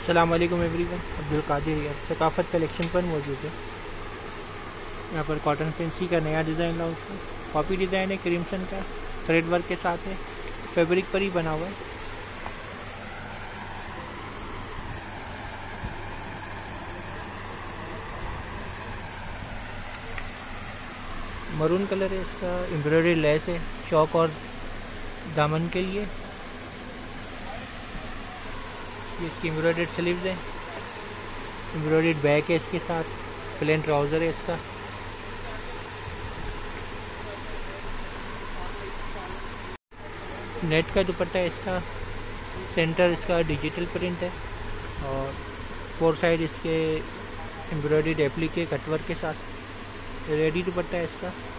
अस्सलाम वालेकुम एवरीवन, अब्दुल कादिर यार सकाफत कलेक्शन पर मौजूद है। यहाँ पर कॉटन फैंसी का नया डिज़ाइन लॉन्च है। कॉपी डिज़ाइन है, क्रिम्सन का थ्रेड वर्क के साथ है, फैब्रिक पर ही बना हुआ है। मरून कलर है इसका, एम्ब्रॉयडरी लेस है चौक और दामन के लिए। ये इसकी एम्ब्रॉयडर्ड स्लीव्स है, एम्ब्रॉयडर्ड बैक है इसके साथ, प्लेन ट्राउज़र है इसका। नेट का दुपट्टा है इसका, सेंटर इसका डिजिटल प्रिंट है और फोर साइड इसके एम्ब्रॉयडर्ड एप्लीके कटवर्क के साथ रेडी दुपट्टा है इसका।